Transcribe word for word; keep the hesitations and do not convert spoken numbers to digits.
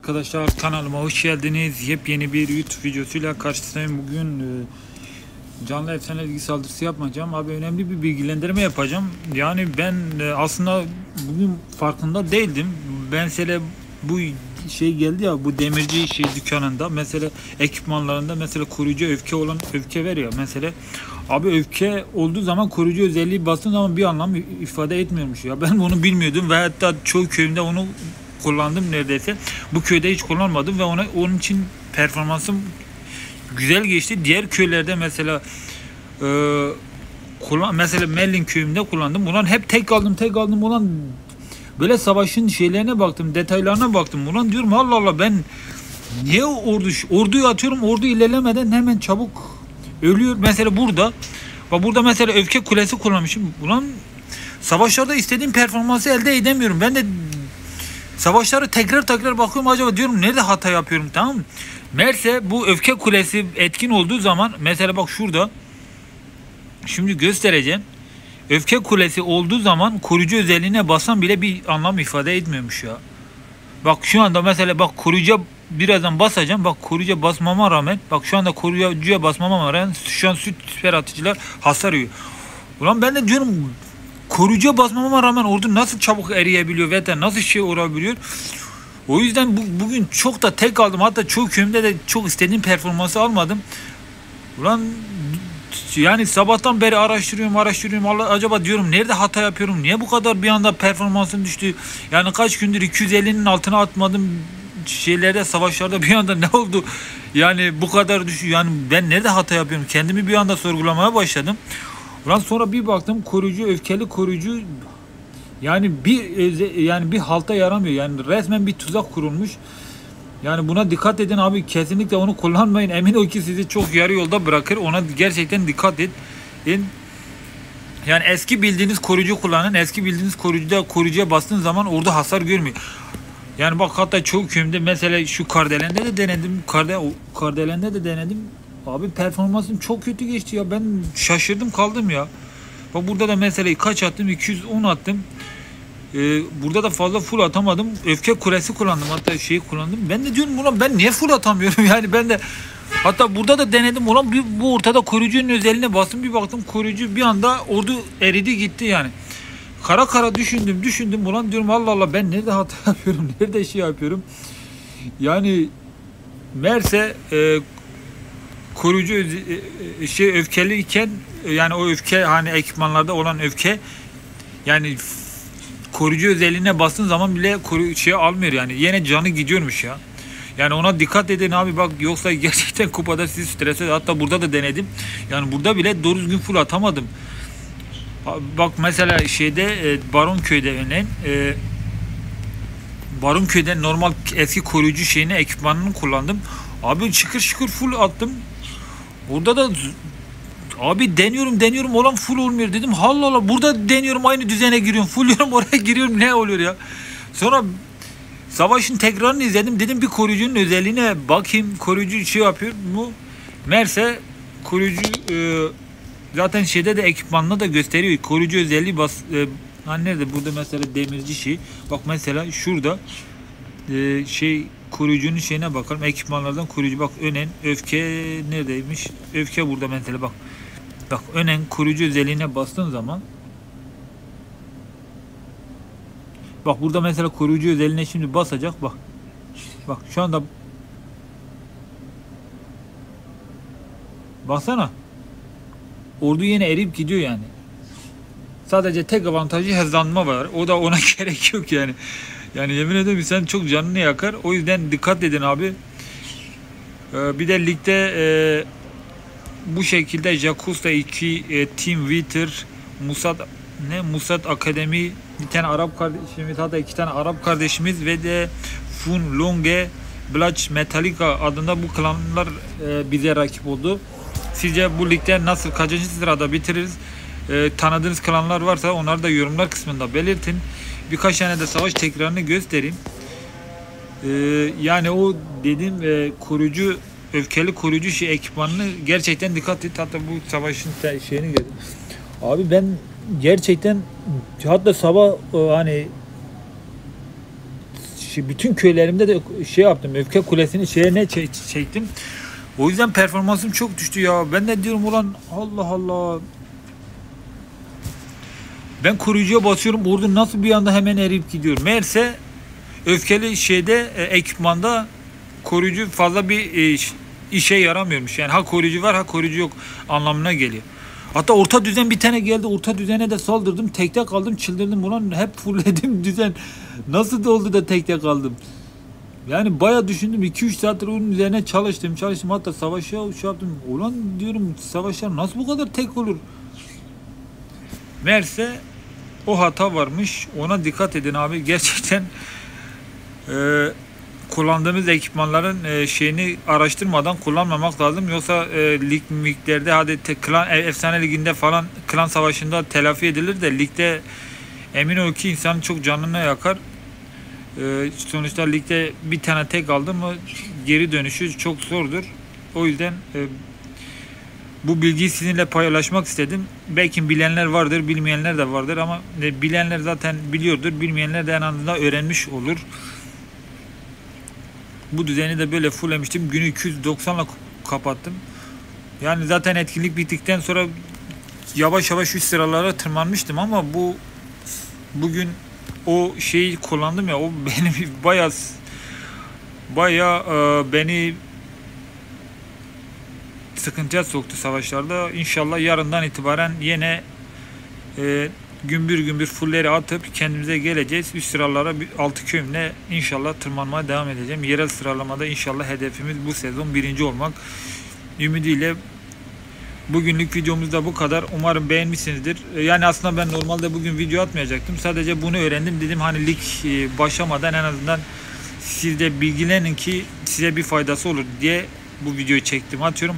Arkadaşlar kanalıma hoş geldiniz. Yepyeni bir YouTube videosuyla karşınızdayım. Bugün e, canlı efsane bilgi saldırısı yapmayacağım. Abi önemli bir bilgilendirme yapacağım. Yani ben e, aslında bugün farkında değildim. Ben mesela bu şey geldi ya, bu demirci şey dükkanında mesela ekipmanlarında mesela koruyucu öfke olan öfke var ya mesela. Abi öfke olduğu zaman koruyucu özelliği bastığın zaman bir anlam ifade etmiyormuş ya. Ben bunu bilmiyordum ve hatta çoğu köyümde onu kullandım neredeyse. Bu köyde hiç kullanmadım ve ona onun için performansım güzel geçti. Diğer köylerde mesela e, kullan mesela Mellin köyümde kullandım. Ulan hep tek aldım tek aldım ulan, böyle savaşın şeylerine baktım, detaylarına baktım. Ulan diyorum Allah Allah, ben niye ordu orduyu atıyorum, ordu ilerlemeden hemen çabuk ölüyor. Mesela burada bak, burada mesela öfke kulesi kullanmışım. Ulan savaşlarda istediğim performansı elde edemiyorum. Ben de savaşları tekrar tekrar bakıyorum, acaba diyorum nerede hata yapıyorum, tamam mı? Meğerse bu öfke kulesi etkin olduğu zaman mesela bak şurada, şimdi göstereceğim. Öfke kulesi olduğu zaman koruyucu özelliğine basan bile bir anlam ifade etmiyormuş ya. Bak şu anda mesela bak koruyucuya birazdan basacağım. Bak koruyucuya basmama rağmen, bak şu anda koruyucuya basmama rağmen şu an süper atıcılar hasar yiyor. Ulan ben de diyorum koruyucuya basmama rağmen ordu nasıl çabuk eriyebiliyor ve de nasıl şey olabiliyor. O yüzden bu, bugün çok da tek aldım. Hatta çoğu köyümde de çok istediğim performansı almadım. Ulan yani sabahtan beri araştırıyorum araştırıyorum. Allah, acaba diyorum nerede hata yapıyorum? Niye bu kadar bir anda performansım düştü? Yani kaç gündür iki yüz ellinin altına atmadım şeylerde, savaşlarda bir anda ne oldu? Yani bu kadar düşüyor. Yani ben nerede hata yapıyorum? Kendimi bir anda sorgulamaya başladım. Ulan sonra bir baktım koruyucu, öfkeli koruyucu yani bir yani bir halta yaramıyor. Yani resmen bir tuzak kurulmuş. Yani buna dikkat edin abi, kesinlikle onu kullanmayın. Emin ol ki sizi çok yarı yolda bırakır. Ona gerçekten dikkat edin. Yani eski bildiğiniz koruyucu kullanın. Eski bildiğiniz koruyucuda koruyucuya bastığın zaman orada hasar görmüyor. Yani bak hatta çok köyümde mesela şu Kardelen'de de denedim. Karde, Kardelen'de de denedim. Abi performansım çok kötü geçti ya. Ben şaşırdım kaldım ya. Bak burada da mesela kaç attım? iki yüz on attım. Ee, burada da fazla full atamadım. Öfke kulesi kullandım. Hatta şeyi kullandım. Ben de diyorum ulan ben niye full atamıyorum? Yani ben de hatta burada da denedim. Ulan bir, bu ortada koruyucunun özelliğine bastım. Bir baktım koruyucu bir anda ordu eridi gitti yani. Kara kara düşündüm düşündüm. Ulan diyorum Allah Allah, ben nerede hata yapıyorum? Nerede şey yapıyorum? Yani meğerse e, koruyucu e, şey öfkeliyken, yani o öfke hani ekipmanlarda olan öfke, yani koruyucu özelliğine bastığın zaman bile koru şey almıyor yani. Yine canı gidiyormuş ya. Yani ona dikkat edin abi, bak yoksa gerçekten kupada sizi strese, hatta burada da denedim. Yani burada bile doğru düzgün full atamadım. Bak mesela şeyde e, Baronköy'de örneğin e, Baronköy'de normal eski koruyucu şeyini, ekipmanını kullandım. Abi şıkır şıkır full attım. Orada da abi deniyorum deniyorum olan full olmuyor dedim. Allah Allah, burada deniyorum aynı düzene giriyorum. Full diyorum oraya giriyorum, ne oluyor ya. Sonra savaşın tekrarını izledim. Dedim bir koruyucunun özelliğine bakayım. Koruyucu şey yapıyor mu? Meğerse koruyucu e, zaten şeyde de ekipmanla da gösteriyor. Koruyucu özelliği bas e, hani nerede? Burada mesela demirci şey. Bak mesela şurada e, şey koruyucunun şeyine bakalım. Ekipmanlardan koruyucu, bak önen öfke neredeymiş? Öfke burada mesela bak. Bak önen koruyucu özelliğine bastığın zaman bak burada mesela koruyucu özelliğine şimdi basacak, bak. Bak şu anda baksana. Ordu yine eriyip gidiyor yani. Sadece tek avantajı hızlanma var. O da ona gerek yok yani. Yani yemin ederim sen çok canını yakar. O yüzden dikkat edin abi. Ee, bir de ligde e, bu şekilde Jakusta iki, e, Team Witter, Musad ne Musad Akademi, bir tane Arap kardeşimiz, hatta iki tane Arap kardeşimiz ve de Fun Longe Blach Metallica adında bu klanlar e, bize rakip oldu. Sizce bu ligde nasıl, kaçıncı sırada bitiririz? E, tanıdığınız klanlar varsa onları da yorumlar kısmında belirtin. Birkaç tane de savaş tekrarını göstereyim. E, yani o dediğim e, koruyucu, öfkeli koruyucu şey ekipmanını gerçekten dikkat et. Hatta bu savaşın şeyini gördüm. Abi ben gerçekten hatta sabah hani şey, bütün köylerimde de şey yaptım. Öfke Kulesi'ni şeye ne çek- çektim. O yüzden performansım çok düştü ya. Ben de diyorum ulan Allah Allah. Ben koruyucuya basıyorum. Orada nasıl bir anda hemen eriyip gidiyor. Meğerse öfkeli şeyde e, ekipmanda koruyucu fazla bir e, işe yaramıyormuş. Yani ha koruyucu var ha koruyucu yok anlamına geliyor. Hatta orta düzen bir tane geldi. Orta düzene de saldırdım. Tekte kaldım. Çıldırdım. Ulan hep fullledim düzen. Nasıl da oldu da tekte kaldım. Yani bayağı düşündüm. iki üç saattir onun üzerine çalıştım. Çalıştım. Hatta savaşa şey yaptım. Ulan diyorum savaşlar nasıl bu kadar tek olur? Meğerse o hata varmış. Ona dikkat edin abi. Gerçekten e, kullandığımız ekipmanların e, şeyini araştırmadan kullanmamak lazım. Yoksa e, lig miklerde hadi te, klan, e, efsane liginde falan klan savaşında telafi edilir de ligde emin ol ki insanın çok canını yakar. E, sonuçta ligde bir tane tek aldı mı geri dönüşü çok zordur. O yüzden e, bu bilgiyi sizinle paylaşmak istedim. Belki bilenler vardır, bilmeyenler de vardır ama e, bilenler zaten biliyordur. Bilmeyenler de en azından öğrenmiş olur. Bu düzeni de böyle fulllemiştim. Günü iki yüz doksanla kapattım. Yani zaten etkinlik bittikten sonra yavaş yavaş üst sıralara tırmanmıştım ama bu bugün o şeyi kullandım ya, o beni bayağı bayağı e, beni sıkıntıya soktu savaşlarda. İnşallah yarından itibaren yine e, gümbür gümbür fulleri atıp kendimize geleceğiz. Üst sıralara altı köyümle inşallah tırmanmaya devam edeceğim. Yerel sıralamada inşallah hedefimiz bu sezon birinci olmak ümidiyle. Bugünlük videomuz da bu kadar. Umarım beğenmişsinizdir. Yani aslında ben normalde bugün video atmayacaktım. Sadece bunu öğrendim. Dedim hani lig başlamadan en azından siz de bilgilenin ki size bir faydası olur diye bu videoyu çektim. Atıyorum.